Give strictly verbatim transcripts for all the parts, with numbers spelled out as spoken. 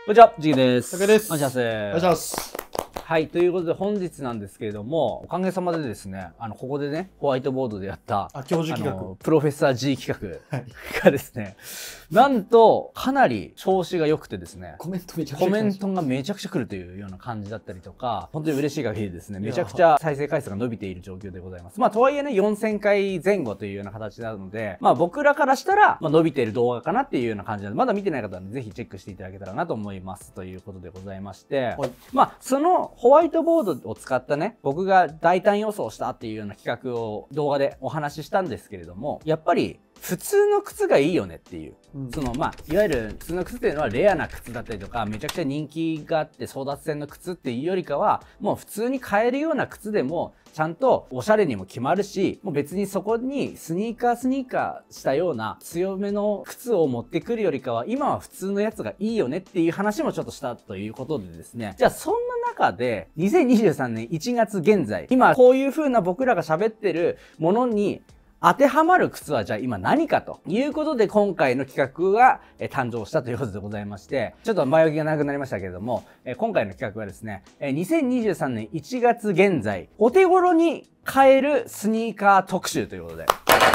こんにちは、ジギです。 たけです。 お願いします。 お願いします。 はい、ということで本日なんですけれども、おかげさまでですね、あの、ここでね、ホワイトボードでやった、 あ、教授企画。 プロフェッサー G 企画がですね、はい、なんと、かなり調子が良くてですね、 コメントめちゃくちゃコメントがめちゃくちゃ来るというような感じだったりとか、本当に嬉しい限りですね、めちゃくちゃ再生回数が伸びている状況でございます。まあ、とはいえね、よんせんかいぜん後というような形なので、まあ、僕らからしたら、まあ、伸びている動画かなっていうような感じなので、まだ見てない方は、ね、ぜひチェックしていただけたらなと思います。ということでございまして、はい、まあ、そのホワイトボードを使ったね、僕が大胆予想したっていうような企画を動画でお話ししたんですけれども、やっぱり普通の靴がいいよねっていう、うん、そのまあいわゆる普通の靴っていうのはレアな靴だったりとかめちゃくちゃ人気があって争奪戦の靴っていうよりかは、もう普通に買えるような靴でもちゃんとおしゃれにも決まるし、もう別にそこにスニーカースニーカーしたような強めの靴を持ってくるよりかは、今は普通のやつがいいよねっていう話もちょっとしたということでですね、じゃあそんな中でにせんにじゅうさんねんいちがつ現在、今こういう風な僕らが喋ってるものに当てはまる靴はじゃあ今何かということで、今回の企画が誕生したということでございまして、ちょっと前置きが長くなりましたけれども、今回の企画はですね、にせんにじゅうさんねんいちがつ現在お手頃に買えるスニーカー特集ということで、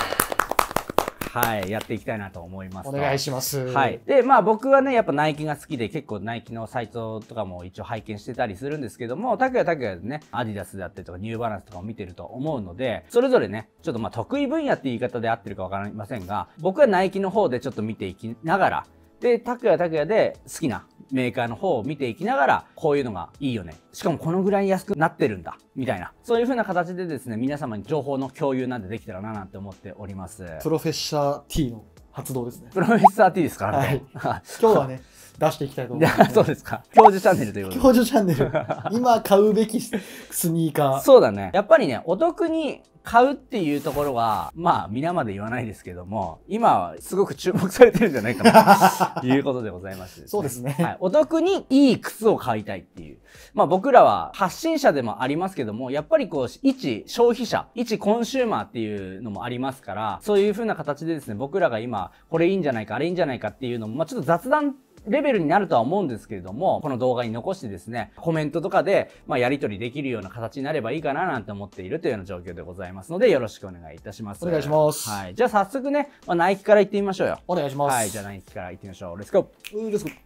はい、やっていきたいなと思います。 お願いします。 はい。で、まあ僕はね、やっぱナイキが好きで、結構ナイキのサイトとかも一応拝見してたりするんですけども、拓也拓也でね、アディダスだったりとかニューバランスとかも見てると思うので、それぞれね、ちょっとまあ得意分野って言い方で合ってるかわかりませんが、僕はナイキの方でちょっと見ていきながら、で、拓也拓也で好きなメーカーの方を見ていきながら、こういうのがいいよね。しかもこのぐらい安くなってるんだ。みたいな。そういう風な形でですね、皆様に情報の共有なんてできたらななんて思っております。 プロフェッシャー T の発動ですね。 プロフェッサー T ですからね。 はい。今日はね、出していきたいと思います、 ね。そうですか。教授チャンネルということで。 教授チャンネル。今買うべきスニーカー。 そうだね。やっぱりね、お得に買うっていうところは、まあ、皆まで言わないですけども、今はすごく注目されてるんじゃないかな、ということでございましてですね。 そうですね。 はい。お得にいい靴を買いたいっていう。まあ僕らは発信者でもありますけども、やっぱりこう、一消費者、一コンシューマーっていうのもありますから、そういう風な形でですね、僕らが今、これいいんじゃないか、あれいいんじゃないかっていうのも、まあちょっと雑談レベルになるとは思うんですけれども、この動画に残してですね、コメントとかで、まあ、やり取りできるような形になればいいかななんて思っているというような状況でございますので、よろしくお願いいたします。 お願いします。 はい。じゃあ早速ね、まあ、ナイキから行ってみましょうよ。 お願いします。 はい。じゃあナイキから行ってみましょう。レッツゴー。 レッツゴー。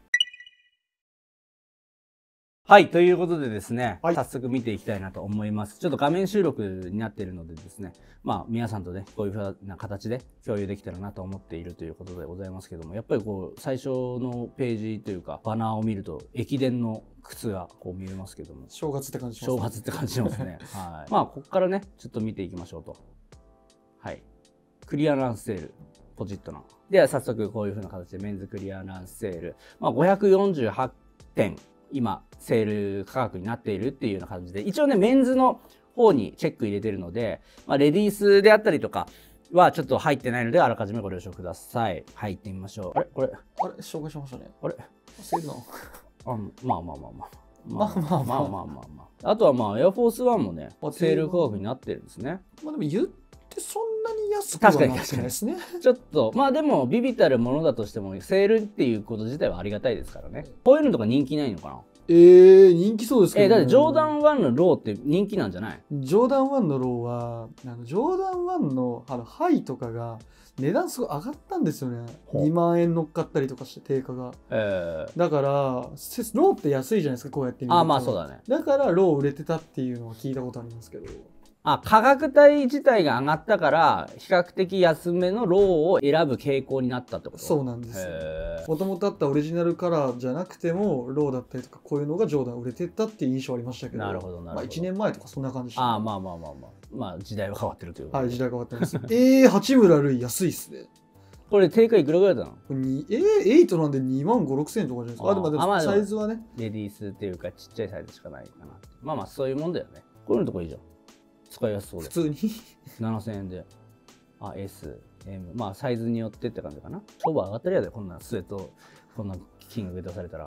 はい。ということでですね、 はい、 早速見ていきたいなと思います。ちょっと画面収録になっているのでですね、まあ皆さんとね、こういうふうな形で共有できたらなと思っているということでございますけども、やっぱりこう、最初のページというか、バナーを見ると、駅伝の靴がこう見えますけども。 正月って感じしますね。正月って感じしますね。はい。まあ、ここからね、ちょっと見ていきましょうと。はい。クリアランスセール。ポチッとな。では早速こういうふうな形でメンズクリアランスセール。まあ、ごひゃくよんじゅうはってん。今、セール価格になっているっていうような感じで、一応ね、メンズの方にチェック入れてるので、まあ、レディースであったりとかはちょっと入ってないので、あらかじめご了承ください。入ってみましょう。あれこれ。 あれ紹介しましたね。 あれセールなのあ、まあまあまあまあ。 まあまあまあまあまあまあ。あとはまあ、エアフォースワンもね、セール価格になってるんですね。 まあでも言ってそんなに安くはなってないですね。 ちょっと、まあでも、ビビたるものだとしても、セールっていうこと自体はありがたいですからね。こういうのとか人気ないのかな？ えー、人気そうですけど、 ね。えー、だってジョーダンワンのローって人気なんじゃない？ ジョーダンワンのローは、あのジョーダンワンのあのハイとかが値段すごい上がったんですよね。にまんえん乗っかったりとかして定価が。えー、だから、ローって安いじゃないですか、こうやって見ると。 あ、まあそうだね。 だからロー売れてたっていうのは聞いたことありますけど。 あ、価格帯自体が上がったから、比較的安めのローを選ぶ傾向になったってこと？ そうなんですよ。もともとあったオリジナルカラーじゃなくても、ローだったりとか、こういうのがジョーダン売れてったっていう印象ありましたけど。 なるほど、なるほど。まあいちねんまえとかそんな感じでした、 ね。ああ、まあまあまあまあ。まあ時代は変わってるということで。 はい、時代変わってます。えー、八村塁安いっすね。 これ定価いくらぐらいだの？ えー、はちなんでにまんご、ろくせんとかじゃないですか。あ、でもでもサイズはね。 レディースっていうかちっちゃいサイズしかないかな。まあまあそういうもんだよね。こういうのとこいいじゃん。使いやすそうで。 普通にななせんえんで。あ、S、M。まあサイズによってって感じかな。勝負上がったりやで、こんなスウェット、こんな金額出されたら。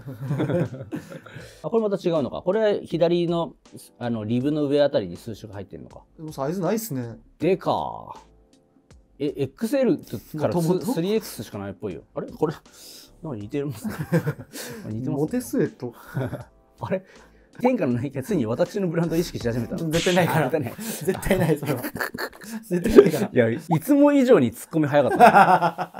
あ、これまた違うのか。これ左のあのリブの上あたりに数色入ってるのか。 でもサイズないっすね。 でかー。え、エックスエル から スリーエックス しかないっぽいよ。あれこれ、 なんか似てるもんね。似てます、ね。 モテスウェット。 あれ天下のナイキはついに私のブランドを意識し始めた。 絶対ないから。 絶対ない。 絶対ない、それは。絶対ないから。 いや、いつも以上にツッコミ早かった。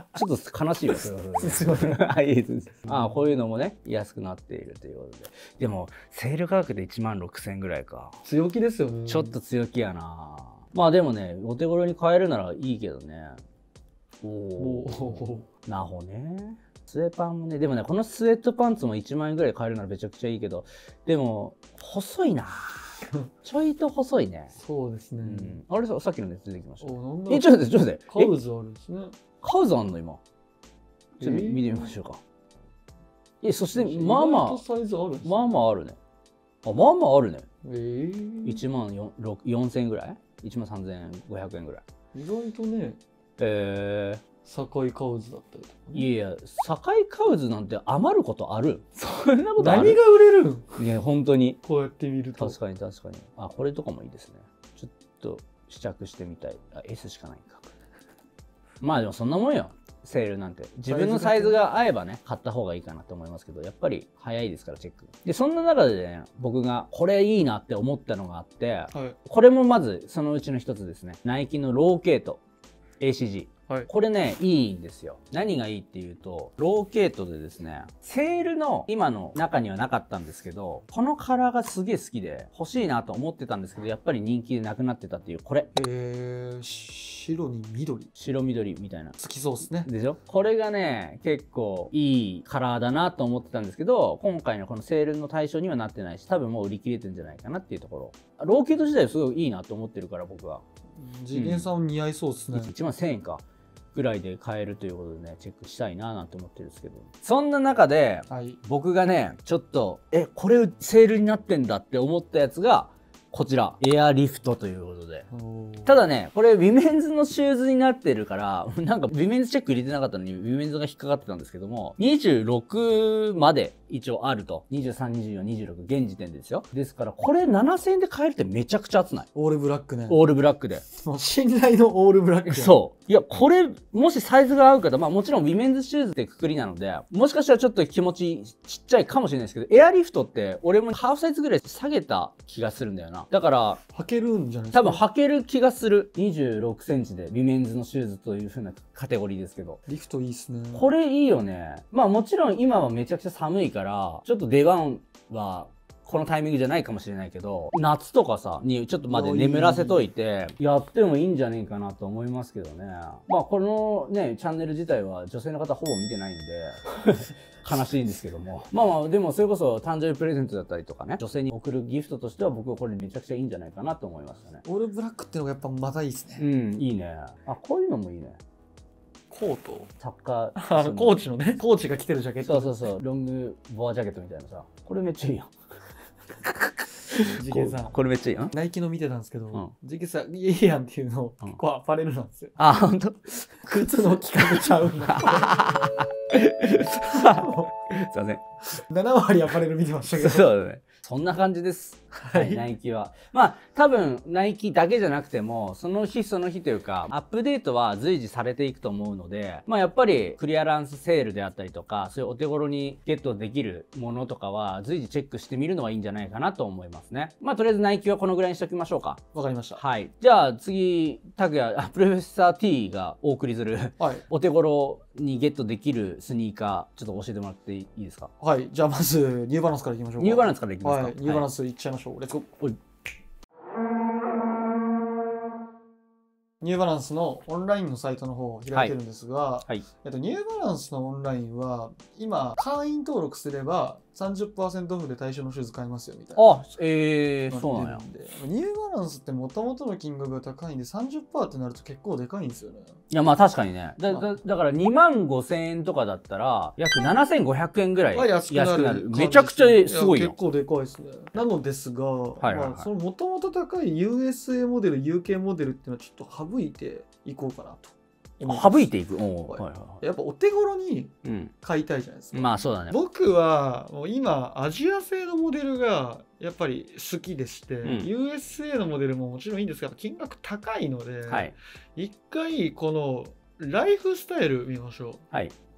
ちょっと悲しいわ、それは。すごい。あ、いいです。ああ、こういうのもね、安くなっているということで。でも、セール価格でいちまんろくせんえんぐらいか。 強気ですよね。 ちょっと強気やな。まあでもね、お手頃に買えるならいいけどね。おお。なほね。スウェパンもね、でもね、このスウェットパンツもいちまんえんぐらい買えるならめちゃくちゃいいけど、でも、細いな。ちょいと細いね。 そうですね。 うん、あれさ、さっきのやつ出てきました。 お、 え、ちょっと待って、ちょっと待って。 カウズあるんですね。 カウズあんの今。ちょっと見てみましょうか。え、そして、まあまあ、まあまああるね。あ、まあまああるね。 えー、 いちまんよんせんえんぐらい ?いちまんさんぜんごひゃくえんぐらい。 意外とね。 えー。 堺カウズだったりとか、 ね、いやいや、堺カウズなんて余ることある？そんなことある？ 何が売れるん？ いや、本当に。 こうやって見ると。 確かに確かに。あ、これとかもいいですね。ちょっと試着してみたい。あ、S しかないか。まあでもそんなもんよ。セールなんて。自分のサイズが合えばね、買った方がいいかなと思いますけど、やっぱり早いですから、チェック。で、そんな中でね、僕がこれいいなって思ったのがあって、はい、これもまずそのうちの一つですね。ナイキのローケート エーシージー。はい、これね、いいんですよ。何がいいっていうと、ローケートでですね、セールの今の中にはなかったんですけど、このカラーがすげえ好きで欲しいなと思ってたんですけど、やっぱり人気でなくなってたっていう、これ。 へー、白に緑。 白緑みたいな。 好きそうですね。 でしょ？これがね、結構いいカラーだなと思ってたんですけど、今回のこのセールの対象にはなってないし、多分もう売り切れてるんじゃないかなっていうところ。ローケート自体すごいいいなと思ってるから、僕は。 次元さん似合いそうですね。 いちまんせんえんか。ぐらいで買えるということでね、チェックしたいななんて思ってるんですけど、そんな中で、はい、僕がねちょっとえこれセールになってんだって思ったやつがこちらエアリフトということで、ただねこれウィメンズのシューズになってるからなんかウィメンズチェック入れてなかったのにウィメンズが引っかかってたんですけども、にじゅうろくまで一応あると、にじゅうさん、にじゅうよん、にじゅうろく現時点でですよ。ですからこれななせんえんで買えるってめちゃくちゃ熱ない？ オールブラックね。 オールブラックでもう信頼のオールブラック。 そういやこれもしサイズが合う方、まあもちろんウィメンズシューズってくくりなのでもしかしたらちょっと気持ちちっちゃいかもしれないですけど、エアリフトって俺もハーフサイズぐらい下げた気がするんだよな。だから履けるんじゃないですか？ 多分履ける気がする。にじゅうろくセンチでウィメンズのシューズという風なカテゴリーですけど、 リフトいいっすね。 これいいよね。まあもちろん今はめちゃくちゃ寒いからちょっと出番はこのタイミングじゃないかもしれないけど、夏とかさにちょっとまで眠らせといてやってもいいんじゃねえかなと思いますけどね。まあこのねチャンネル自体は女性の方ほぼ見てないんで悲しいんですけども、まあまあでもそれこそ誕生日プレゼントだったりとかね、女性に贈るギフトとしては僕はこれめちゃくちゃいいんじゃないかなと思いましたね。 オールブラックってのがやっぱまたいいですね。 うん、いいね。あ、こういうのもいいね。 コートサッカーあのコーチのね、コーチが着てるジャケット。 そうそうそう、ロングボアジャケットみたいなさ、これめっちゃいいやん。 次元さんこれめっちゃいいやん。 ナイキの見てたんですけど、次元さんいいやんっていうの結構アパレルなんですよ。 あ、ほんと？ 靴の企画ちゃうんだ。 すいません。 ななわりアパレル見てましたけど。 そうだね。そんな感じです。はい、ナイキは。まあ、多分、ナイキだけじゃなくても、その日その日というか、アップデートは随時されていくと思うので、まあ、やっぱり、クリアランスセールであったりとか、そういうお手頃にゲットできるものとかは、随時チェックしてみるのはいいんじゃないかなと思いますね。まあ、とりあえずナイキはこのぐらいにしておきましょうか。 わかりました。 はい。じゃあ、次、タクヤ、プロフェッサー T がお送りする、はい、お手頃にゲットできるスニーカー、ちょっと教えてもらっていいですか？ はい。じゃあ、まず、ニューバランスからいきましょうか。 ニューバランスからいきますか？ はい。ニューバランスいっちゃいましょう。レッツゴー。ニューバランスのオンラインのサイトの方を開いてるんですが、はいはい、えっと、ニューバランスのオンラインは今会員登録すれば さんじゅっパーセント オフで対象のシューズ買えますよみたいな。 あ、えー、そうなんや。 ニューバランスってもともとの金額が高いんで さんじゅっパーセント ってなると結構でかいんですよね。 いやまあ確かにね。だ, だ, だからにまんごせんえんとかだったら約ななせんごひゃくえんぐらい安くな る, なるめちゃくちゃすごいよ。 結構でかいですね。なのですが、そのもともと高い ユーエスエー モデル ユーケー モデルっていうのはちょっと省いていこうかなと。 省いていく、はいはい、やっぱお手頃に買いたいじゃないですか、 うん、まあそうだね。 僕はもう今アジア製のモデルがやっぱり好きでして、うん、ユーエスエー のモデルももちろんいいんですが金額高いので、はい、一回このライフスタイル見ましょう。 はい、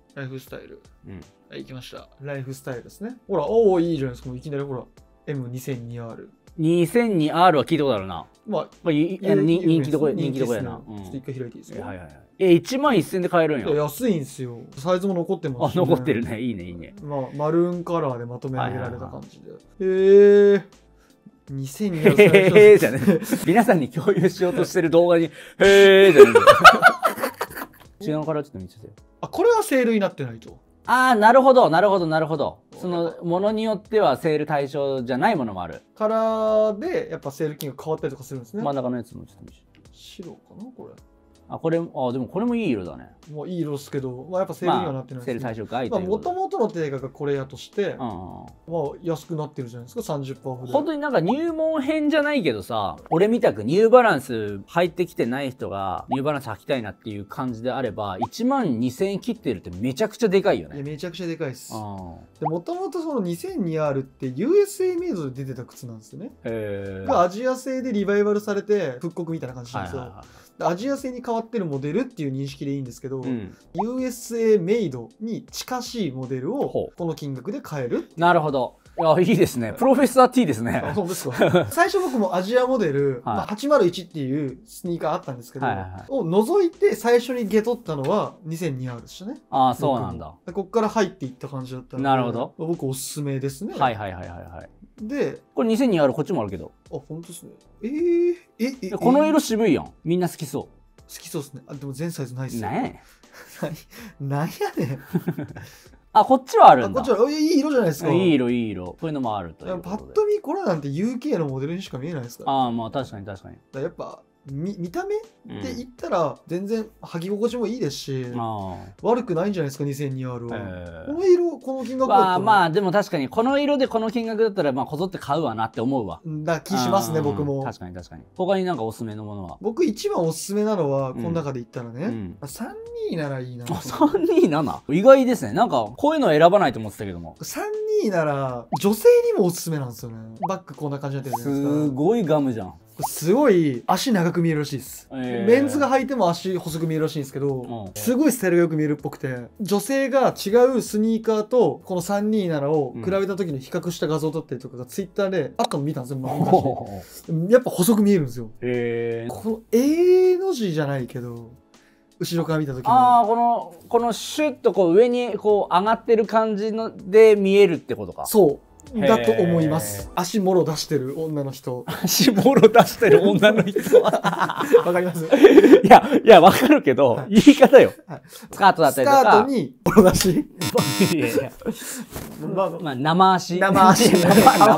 ライフスタイル。 うん。 はい、行きました。ライフスタイルですね。ほら、おお、いいじゃないですか。もういきなりほら、エムにせんにアール。 にせんにアール は聞いたことあるな。 まあ、 これいあのに人気どこ人気どこやな。 ちょっと一回開いていいですか。 はいはいはい。え、いちまんせんで買えるんや。 安いんすよ。サイズも残ってますし。あ、残ってるね。いいね、いいね。 まあ、マルーンカラーでまとめ上げられた感じで。へえ。にせんにアール。 へえじゃね。皆さんに共有しようとしてる動画に、へえじゃね。違うからちょっと見せてよ。 あ、これはセールになってないと。 ああ、なるほど、なるほど、なるほど。そのものによってはセール対象じゃないものもある。 カラーでやっぱセール金額変わったりとかするんですね。 真ん中のやつもちょっと見せて。 白かなこれ。 あ、これ、あ、でもこれもいい色だね。 もういい色ですけど、まあ、やっぱセールにはなってないです、ね。 セール対象外ということで。まあ、もともとの定価がこれやとして、うん、まあ、安くなってるじゃないですか、さんじゅっパーセントオフで。 本当になんか入門編じゃないけどさ、俺みたくニューバランス入ってきてない人が、ニューバランス履きたいなっていう感じであれば、いちまんにせんえん切ってるってめちゃくちゃでかいよね。 いや、めちゃくちゃでかいです。 もともとその にせんにアール って ユーエスエー メイドで出てた靴なんですよね。 へー。 がアジア製でリバイバルされて復刻みたいな感じなんですよ。アジア製に変わってるモデルっていう認識でいいんですけど、うん、ユーエスエー メイドに近しいモデルをこの金額で買える。 なるほど。いや、いいですね。プロフェッサー T ですね。 あ、そうですか。最初僕もアジアモデル、はい、まあ、はちまるいちっていうスニーカーあったんですけど、はいはいはい、を除いて最初にゲ取ったのは にせんにアール でしたね。ああ、そうなんだ。ここから入っていった感じだったので、なるほど。僕おすすめですね。はいはいはいはいはい。で、これ にせんにアール こっちもあるけど。あ、本当ですね。えー、え、え、この色渋いやん。みんな好きそう。 好きそうですね。あ、でも全サイズないっすよ。 なんやねん。なんやねん。 あ、こっちはあるんだ。 こっちは、いい色じゃないですか。 いい色、いい色。こういうのもあるというパッと見、これなんて ユーケー のモデルにしか見えないですから。 ああ、まあ確かに確かに。 だやっぱ、見, 見た目って言ったら全然履き心地もいいですし、うん、悪くないんじゃないですか にせんにアール は、えー、この色この金額だったら、まあ、 まあでも確かにこの色でこの金額だったらまあこぞって買うわなって思うわだ気しますね僕も。 確かに確かに。他になんかおすすめのものは？ 僕一番おすすめなのはこの中で言ったらね、うんうん、さんにーならいいな。 さんにーなな 意外ですね。なんかこういうの選ばないと思ってたけども、 さんにーなら女性にもおすすめなんですよね。バッグこんな感じになってるじゃないですか。 すごいガムじゃん。 すごい足長く見えるらしいです、えー、メンズが履いても足細く見えるらしいんですけど、うん、すごいスタイルがよく見えるっぽくて、女性が違うスニーカーとこのさんにーななを比べた時に比較した画像だったりとかがツイッターであったの見たんですよ、昔。やっぱ細く見えるんですよ、えー、この A の字じゃないけど後ろから見た時にああこのこのシュッとこう上にこう上がってる感じので見えるってことか。 そうだと思います。足もろ出してる女の人。 足もろ出してる女の人。わかります？ いや、いや、わかるけど、はい、言い方よ。はい、スカートだったりとか。 スカートにもろ出し。 いやいや。まあ、まあ、生足。 生足。生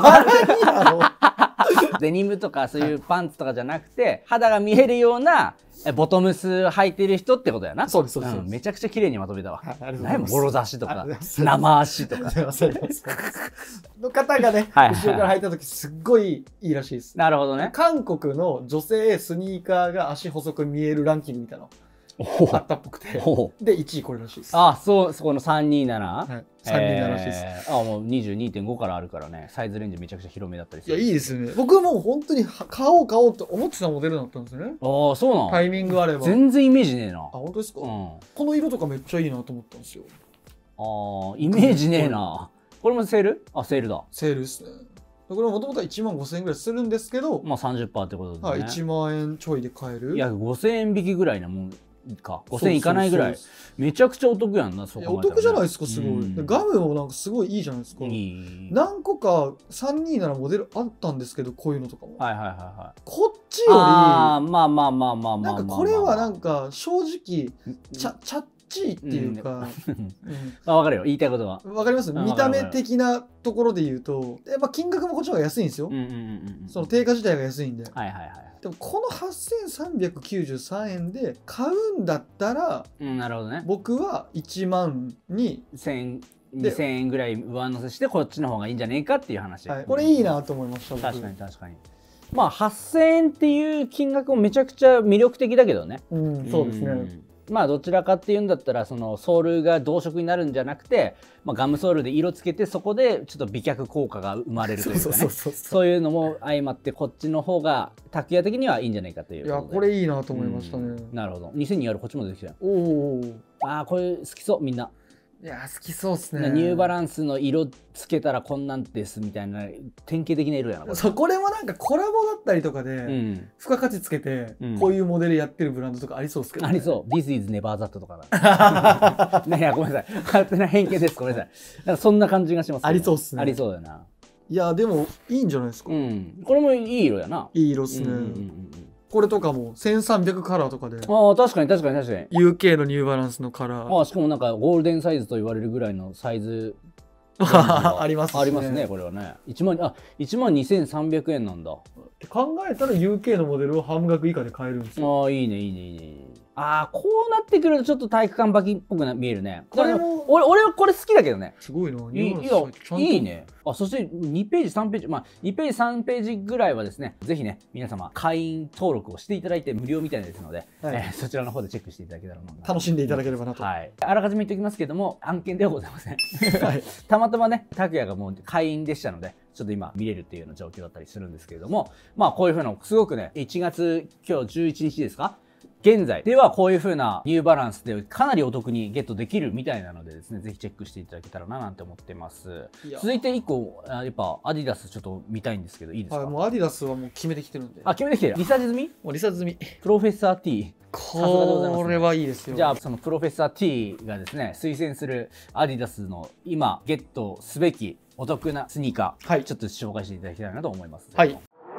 足。デニムとかそういうパンツとかじゃなくて、肌が見えるようなボトムス履いてる人ってことやな。 そうです、そうです。 めちゃくちゃ綺麗にまとめたわ。何もろ出しとか、生足とか。 の方がね、後ろから履いた時すっごいいいらしいです。 なるほどね。 韓国の女性スニーカーが足細く見えるランキングみたいなのあったっぽくて、でいちいこれらしいです。 あ、そう、そこのさんにーなな？ はい、さんにーなならしいです。 あ、もう にじゅうにてんご からあるからね、サイズレンジめちゃくちゃ広めだったりする。 いや、いいですよね。僕もう本当に買おう買おうと思ってたモデルだったんですよね。 ああ、そうなの？ タイミングあれば。 全然イメージねえな。あ、 本当ですか？うん、この色とかめっちゃいいなと思ったんですよ。 ああ、イメージねえな。これもセール？あ、セールだ。 セールですね。これもともとはいちまんごせんえんぐらいするんですけど、 まあ さんじゅっパーセント ってことでね。 はい、いちまんえんちょいで買える。 いや、ごせんえん引きぐらいなもんか。ごせんえんいかないぐらい。めちゃくちゃお得やんな、そこ、ね。 お得じゃないですか、すごい。うん、ガムもなんかすごいいいじゃないですか。いい何個かさんにーななモデルあったんですけど、こういうのとかも。 はいはいはいはい。 こっちより、 あまあまあまあまあまあ。 なんかこれはなんか正直、ちゃ、ちゃっちいっていうか。 あ、わかるよ。言いたいことは。 わかります？見た目的なところで言うと、やっぱ金額もこっちの方が安いんですよ。その定価自体が安いんで。はいはいはい。でもこのはっせんさんびゃくきゅうじゅうさんえんで買うんだったら、 うん、なるほどね。 僕はいちまんにせんにせんえんぐらい上乗せしてこっちの方がいいんじゃねえかっていう話。 はい、これいいなと思いました。 確かに確かに。まあはっせんえんっていう金額もめちゃくちゃ魅力的だけどね。 うん、そうですね。 まあどちらかっていうんだったらそのソールが同色になるんじゃなくて、まあ、ガムソールで色つけてそこでちょっと美脚効果が生まれるというかね、そういうのも相まってこっちの方が拓也的にはいいんじゃないかという。 いやこれいいなと思いましたね。 なるほど。にせんにあるこっちも出てきたよ。 おお。 ああこれ好きそうみんな。 いや好きそうっすね。 ニューバランスの色つけたらこんなんですみたいな典型的な色やなこれ。 そうこれもなんかコラボだったりとかで、うん、付加価値つけて、うん、こういうモデルやってるブランドとかありそうですけど、ね、 ありそう。This is never that とかだ。ね、いやごめんなさい。勝手な偏見です。ごめんなさい。なんかそんな感じがします、ね。 ありそうっすね。 ありそうだな。 いやでもいいんじゃないですか。 うん。これもいい色やな。 いい色っすね。うんうんうん、これとかもせんさんびゃくカラーとかで。 ああ確かに確かに確かに。 ユーケー のニューバランスのカラー。 ああしかもなんかゴールデンサイズと言われるぐらいのサイズありますね。 ありますねこれはね。いちまんあいちまんにせんさんびゃくえんなんだ。 考えたら ユーケー のモデルを半額以下で買えるんですよ。 ああいいねいいねいいね。ああこうなってくるとちょっと体育館履きっぽくな見えるね。これも俺俺はこれ好きだけどね。 すごいな。 いいいいね。あそしてにページさんページまあにページさんページぐらいはですねぜひね皆様会員登録をしていただいて無料みたいですので、はい、えー、そちらの方でチェックしていただけたら楽しんでいただければなと。 はい。あらかじめ言っておきますけども案件ではございません。はい、たまたまね拓也がもう会員でしたので。ちょっと今見れるっていうような状況だったりするんですけれども、まあこういうふうなすごくねいちがつ今日じゅういちにちですか現在ではこういう風なニューバランスでかなりお得にゲットできるみたいなのでですね、ぜひチェックしていただけたらななんて思ってます。続いていっこ、やっぱアディダスちょっと見たいんですけど、いいですか？ はい、もうアディダスはもう決めてきてるんで。 あ、決めてきてる。リサーチ済み？ もうリサーチ済み。 プロフェッサー T。 これはいいですよ。 じゃあそのプロフェッサー T がですね、推薦するアディダスの今ゲットすべきお得なスニーカー、はい、ちょっと紹介していただきたいなと思います。 はい。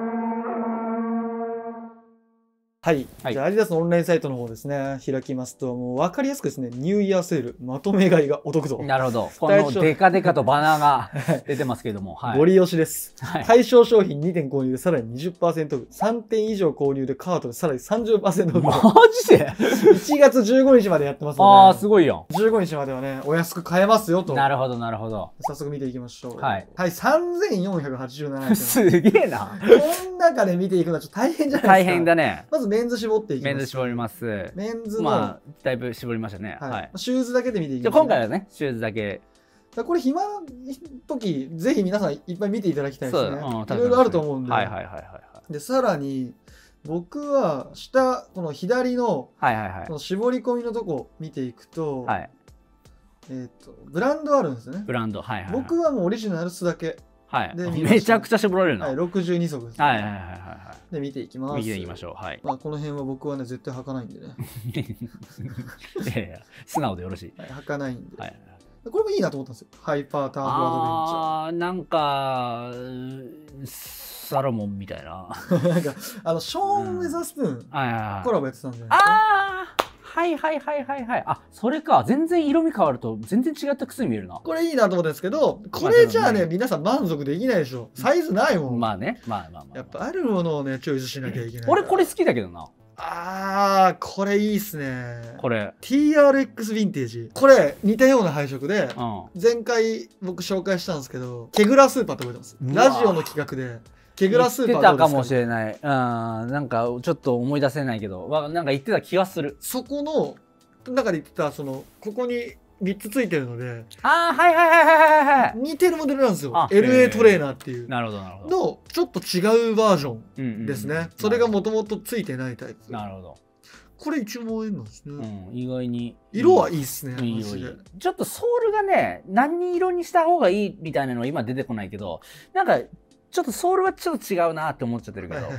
はい、はい、じゃあアディダスのオンラインサイトの方ですね開きますともう分かりやすくですねニューイヤーセールまとめ買いがお得と。 なるほど。このデカデカとバナーが出てますけれども、 はい、ご利用しです、はい、対象商品にてん購入でさらに にじゅっパーセント オフさんてん以上購入でカートでさらに さんじゅっパーセント オフ。 マジでいちがつじゅうごにちまでやってますので、 ああすごいよ。 じゅうごにちまではねお安く買えますよと。 なるほどなるほど。 早速見ていきましょう。 はい、 はい、さんぜんよんひゃくはちじゅうななえんすげえな。 この中で見ていくのはちょっと大変じゃないですか。 大変だね。 まずメンズ絞っていきます。 メンズ絞ります。 メンズのまあだいぶ絞りましたね。 はい。はい、シューズだけで見ていきます、ね。 じゃ今回はねシューズだけ。 これ暇な時ぜひ皆さんいっぱい見ていただきたいですね。うん、いろいろあると思うんで。 はいはいはいはい。 でさらに僕は下この左のはいはいはい。 この絞り込みのとこ見ていくと、 はい。 えっとブランドあるんですね。 ブランドはいはい。 僕はもうオリジナルスだけ。 はい。めちゃくちゃ絞られるな。 はい、ろくじゅうにそくです。 はいはいはいはい。 で見ていきます。 見ていきましょう。はい。 まあこの辺は僕はね絶対履かないんでね。 いやいや素直でよろしい。 はい、履かないんで。 はい。 これもいいなと思ったんですよ。ハイパーターフアドベンチャー。 ああなんかサロモンみたいな。 なんかあのショーン・ウェザースプーンコラボやってたんじゃないですか。 ああ。はいはいはいはいはい。あ、それか。全然色味変わると全然違った靴に見えるな。 これいいなと思ったんですけど、これじゃあね、皆さん満足できないでしょ。サイズないもん。 まあね。まあまあまあ。 やっぱあるものをね、チョイスしなきゃいけない。 俺これ好きだけどな。 あー、これいいっすね。 これ。 ティーアールエックス ヴィンテージ。これ似たような配色で、うん、前回僕紹介したんですけど、ケグラスーパーって覚えてます？ラジオの企画で。ケグラスーパー言ってたかもしれない。うん、なんかちょっと思い出せないけど、なんか言ってた気がする。 そこの、中で言ってたそのここにみっつついてるので、 ああはいはいはいはいはいはい、似てるモデルなんですよ。 エルエー トレーナーっていうなるほどなるほどのちょっと違うバージョンですね。それがもともとついてないタイプ。 なるほど。 これいちまんえんなんですね、 うん、意外に色はいいっすね。 いい色いい。ちょっとソールがね何色にした方がいいみたいなのは今出てこないけど、なんかちょっとソールはちょっと違うなって思っちゃってるけど、うん、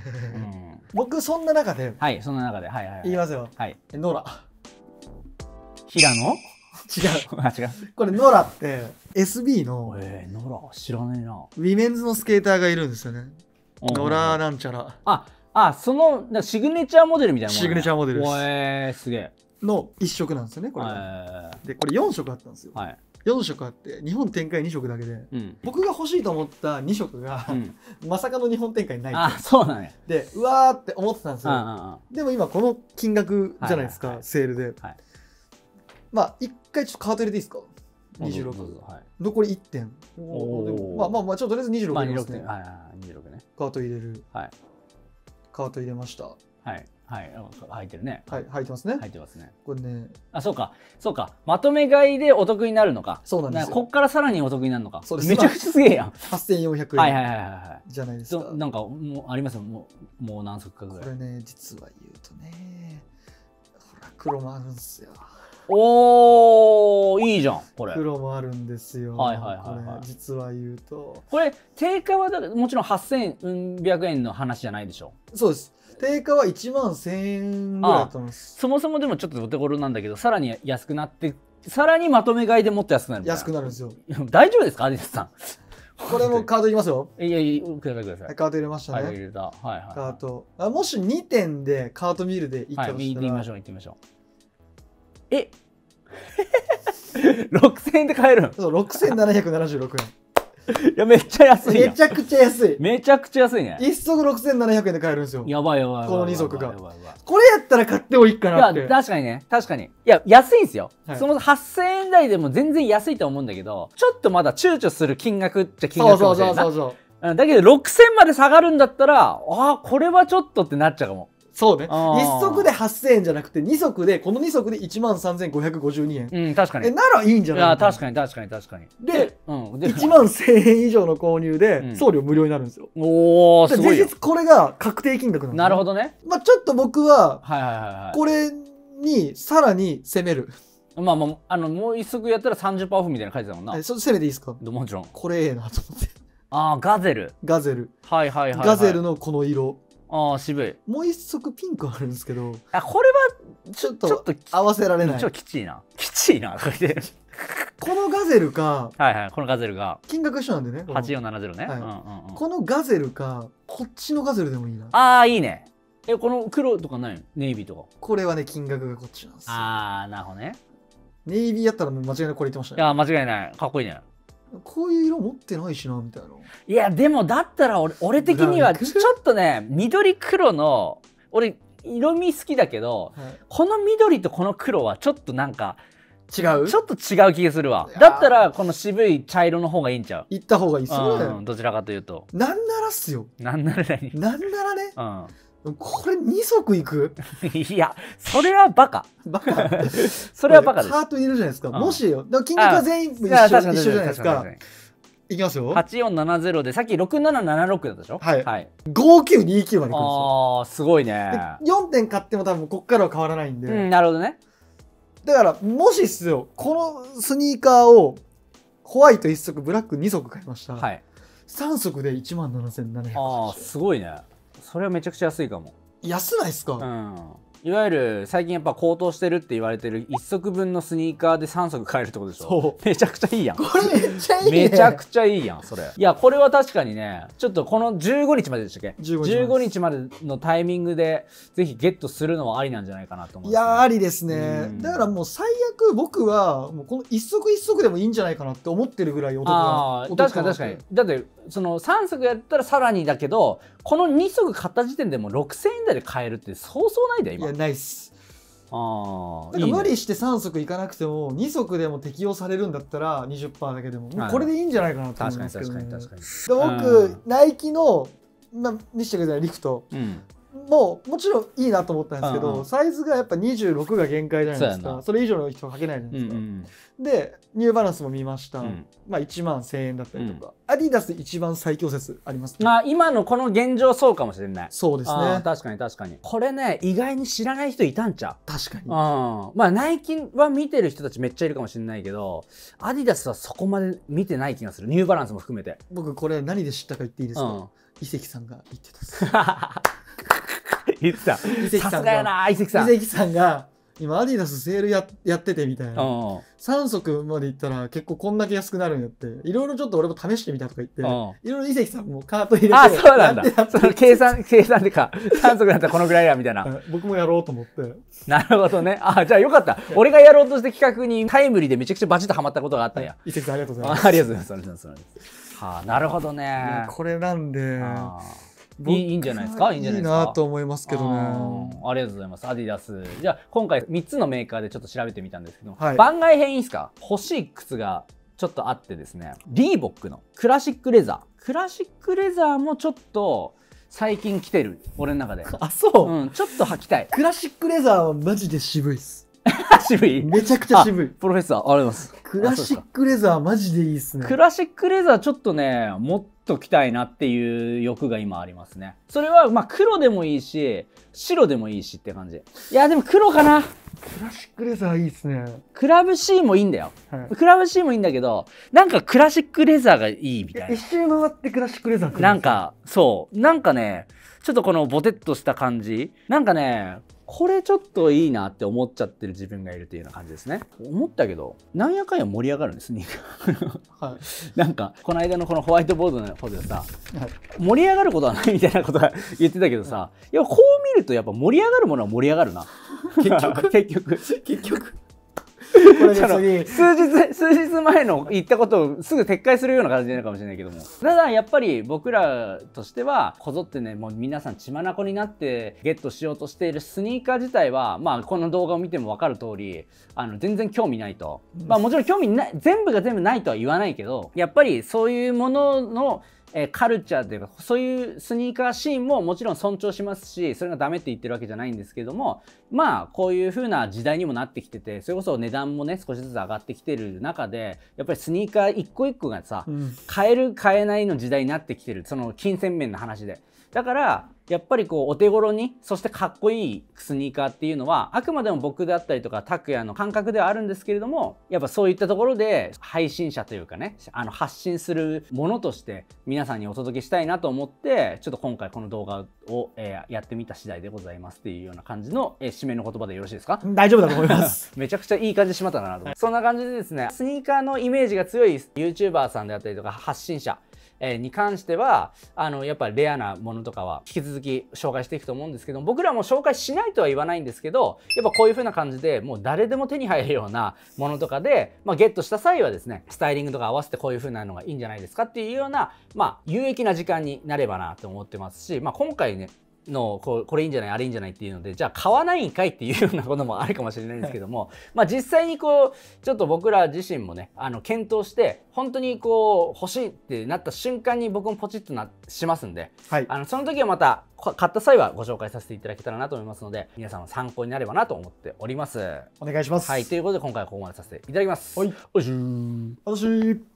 僕そんな中ではいそんな中ではいはい、はい、 言いますよ。 はい、 ノラ。 平野？違う。あ、違う。 これノラって エスビー のえー、ノラ知らねえな。 ウィメンズのスケーターがいるんですよね。ノラなんちゃら。 あ、あ、そのシグネチャーモデルみたいなもの。 シグネチャーモデルです。 えー、すげえ。 のいっしょくなんですよね、これ。えー、で、これよんしょくあったんですよ。はい。よんしょくあって日本展開にしょくだけで、うん、僕が欲しいと思ったにしょくが、うん、まさかの日本展開ない。 あ、そうなんや。 で、うわーって思ってたんですよ。でも今この金額じゃないですか、セールで。はい、まあ一回ちょっとカート入れていいですか？にじゅうろく。はい、残りいってん。まあまあまあちょっととりあえずにじゅうろく入れますね。はいはい、にじゅうろくね。カート入れる。はい。カート入れました。はい。はい、入ってるね。はい、入ってますね。入ってますね。これね。あ、そうか、そうか。まとめ買いでお得になるのか。そうなんですよ。こっからさらにお得になるのか。そうです。めちゃくちゃすげえやん。はっせんよんひゃくえん。はいはいはいはい。じゃないですか。なんかもうありますよ。もうもう何足かぐらい。これね、実は言うとね、ほら黒もあるんですよ。 おー、いいじゃんこれ。 黒もあるんですよ。 はいはいはいはい。 これ実は言うとこれ定価はだからもちろんはっせんびゃくえんの話じゃないでしょ。 そうです。定価はいちまんせんえんぐらいだったんです。 そもそもでもちょっとお手頃なんだけど、さらに安くなって、さらにまとめ買いでもっと安くなるみたいな。 安くなるんですよ。 大丈夫ですかアディダスさん。 これもカードいきますよ。 いやいや、くださいください。 カート入れましたね。 はい、入れた。はいはい。 カート。あ、もしにてんでカートミールでいったとしたら、 はい、行ってみましょう行ってみましょう。えろくせんえんで買えるん？ そう、ろくせんななひゃくななじゅうろくえん。 いや、めっちゃ安いやん。 めちゃくちゃ安い。 めちゃくちゃ安いね。 一足ろくせんななひゃくえんで買えるんですよ。 やばいやばいやばい。 このに足が。 やばいやばいこれやったら買ってもいいかなって。 いや、確かにね、確かに。いや、安いんですよ。 はい、 そのはっせんえん台でも全然安いと思うんだけど、ちょっとまだ躊躇する金額っちゃ金額かもしれないな。そうそうそうそう。だけどろくせんまで下がるんだったら、ああ、これはちょっとってなっちゃうかも。 そうね。いっ足ではっせんえんじゃなくて、に足で、このに足でいちまんさんぜんごひゃくごじゅうにえん。 うん、確かに。 え、ならいいんじゃない？ いや、確かに確かに確かに。 で、うん、いちまんせんえん以上の購入で、送料無料になるんですよ。 おー、すごい。 実質これが確定金額なんです。 なるほどね。 まあちょっと僕は、 はいはいはいはい。 これにさらに攻める。 まあまあ、あの、もう一足やったら さんじゅっパーセント オフみたいな書いてたもんな。 え、そ攻めていいですか？ もちろん。 これええなと思って。 ああ、ガゼル。 ガゼル。 はいはいはい。 ガゼルのこの色。 ああ、渋い。 もう一足ピンクあるんですけど、 あ、これはちょっと合わせられない。 ちょっときちいな。きちいな。これこのガゼルか、 はいはい、このガゼルが。 金額一緒なんでね。 はちよんななゼロね。 このガゼルか、こっちのガゼルでもいいな。 ああ、いいね。え、この黒とかないの？ネイビーとか。 これはね、金額がこっちなんですよ。 ああ、なるほどね。 ネイビーやったらもう間違いなくこれ言ってましたね。 いや、間違いない。かっこいいね。 こういう色持ってないしな、みたいな。 いや、でもだったら俺、俺的にはちょっとね、緑黒の、俺、色味好きだけど、はい、この緑とこの黒はちょっとなんか、 違うちょっと違う気がするわ。だったら、この渋い茶色の方がいいんちゃう？ いった方がいいっすよね。 うん、どちらかというと。 なんならっすよ。 なんなら何？ なんならね。 うん。 これに足いく？ いや、それはバカ。 バカ。 それはバカです。 カート入れるじゃないですか。もしよ。金額は全員一緒じゃないですか。いきますよ。 はちよんななゼロで、さっきろくななななろくだったでしょ？ はい。はい、ごきゅうにきゅうまでいくんですよ。 ああ、すごいね。 よんてん買っても多分こっからは変わらないんで。 うん、なるほどね。 だから、もしっすよ、このスニーカーをホワイトいっ足、ブラックに足買いました。はい。さん足でいちまんななせんななひゃく。 ああ、すごいね。それはめちゃくちゃ安いかも。 安ないっすか？ うん。いわゆる最近やっぱ高騰してるって言われてるいっ足分のスニーカーでさん足買えるってことでしょ。そう。めちゃくちゃいいやん。 これめっちゃいいね。 めちゃくちゃいいやん、それ。いや、これは確かにね、ちょっとこのじゅうごにちまででしたっけ？ じゅうごにちまでのタイミングでぜひゲットするのはありなんじゃないかなと思う、ね。 いやー、ありですね。だからもう最悪僕はもうこの一足一足でもいいんじゃないかなって思ってるぐらいお得な。 ああ、確かに確かに。だってそのさん足やったらさらにだけど、このに足買った時点でもうろくせんえん台で買えるってそうそうないんだよ今。 いや、ないっす。 あなんか無理してさん足いかなくてもに足でも適用されるんだったら にじゅっパーセント だけでもこれでいいんじゃないかなと思うんですけど、ね、確かに確かに確かに。で僕ナイキの、まあ、見せてくださいリフト、うん、もうもちろんいいなと思ったんですけど、うん、サイズがやっぱにじゅうろくが限界じゃないですか。 そ, それ以上の人は履けないじゃないですか、うんうん、でニューバランスも見ました、うん、まあいちまんせんえんだったりとか、うん、アディダス一番最強説あります、ね、 まあ今のこの現状そうかもしれない。 そうですね。 確かに確かに。これね意外に知らない人いたんちゃう？ 確かに。 あまあナイキは見てる人たちめっちゃいるかもしれないけど、アディダスはそこまで見てない気がする。ニューバランスも含めて。 僕これ何で知ったか言っていいですか？うん、伊関さんが言ってたっす。 言ってた。 伊関さんが伊関さん伊関さんが今アディダスセール や, やっててみたいな、うん、さん足までいったら結構こんだけ安くなるんやって、いろいろちょっと俺も試してみたとか言って、うん、いろいろ伊関さんもカート入れて、 あそうなんだ、その計算計算でかさん足だったらこのぐらいやみたいな僕もやろうと思って。なるほどね。あじゃあよかった。俺がやろうとして企画にタイムリーでめちゃくちゃバチッとハマったことがあったんや。 伊関さんありがとうございます。 ありがとうございます。はあ、なるほどね。 これなんでいい、いいんじゃないですか。いいんじゃないですか。 いいなと思いますけどね。 ありがとうございます。アディダス。じゃあ今回みっつのメーカーでちょっと調べてみたんですけど、はい、番外編いいですか。欲しい靴がちょっとあってですね、リーボックのクラシックレザー。クラシックレザーもちょっと最近来てる俺の中で。 あ、そう、 うん、ちょっと履きたい。 クラシックレザーはマジで渋いっす。 渋い。 めちゃくちゃ渋い。 プロフェッサーありがとうございます。 クラシックレザーマジでいいっすね。 クラシックレザーちょっとね持っときたいなっていう欲が今ありますね。それはまあ黒でもいいし白でもいいしって感じ。いやでも黒かな。 クラシックレザーいいっすね。 クラブ C もいいんだよ、はい、クラブ C もいいんだけど、なんかクラシックレザーがいいみたいな。 一周回ってクラシックレザー来るんですよ。 なんかそうなんかね、ちょっとこのボテッとした感じ、なんかねこれちょっといいなって思っちゃってる自分がいるというような感じですね。思ったけどなんやかんや盛り上がるんですねはい、なんかこの間のこのホワイトボードの方でさ、はい、盛り上がることはないみたいなことは言ってたけどさ、いやこう見るとやっぱ盛り上がるものは盛り上がるな結局結局結局これで数日数日前の言ったことをすぐ撤回するような感じになるかもしれないけども、ただやっぱり僕らとしてはこぞってね、もう皆さん血眼になってゲットしようとしているスニーカー自体は、まあこの動画を見ても分かる通り、あの全然興味ないと、まあもちろん興味ない、全部が全部ないとは言わないけど、やっぱりそういうもののえカルチャーというか、そういうスニーカーシーンももちろん尊重しますし、それがダメって言ってるわけじゃないんですけども、まあこういう風な時代にもなってきてて、それこそ値段もね少しずつ上がってきてる中で、やっぱりスニーカー一個一個がさ、うん、買える買えないの時代になってきてる、その金銭面の話で。だからやっぱりこうお手頃に、そしてかっこいいスニーカーっていうのはあくまでも僕であったりとか拓也の感覚ではあるんですけれども、やっぱそういったところで配信者というかね、あの発信するものとして皆さんにお届けしたいなと思って、ちょっと今回この動画を、えー、やってみた次第でございますっていうような感じの、えー、締めの言葉でよろしいですか？ 大丈夫だと思いますめちゃくちゃいい感じでしまったかなと、はい、そんな感じでですね、スニーカーのイメージが強い YouTuber さんであったりとか発信者に関しては、あのやっぱりレアなものとかは引き続き紹介していくと思うんですけども、僕らも紹介しないとは言わないんですけど、やっぱこういう風な感じでもう誰でも手に入るようなものとかで、まあ、ゲットした際はですね、スタイリングとか合わせてこういう風なのがいいんじゃないですかっていうような、まあ有益な時間になればなと思ってますし、まあ、今回ねのこうこれいいんじゃないあれいいんじゃないっていうので、じゃあ買わないんかいっていうようなこともあるかもしれないんですけども、まあ実際にこうちょっと僕ら自身もね、あの検討して本当にこう欲しいってなった瞬間に僕もポチッとなしますんで、はい、あのその時はまた買った際はご紹介させていただけたらなと思いますので、皆さんの参考になればなと思っております。 お願いします。 はい、ということで今回はここまでさせていただきます。 はい、おしゅー。おしゅー。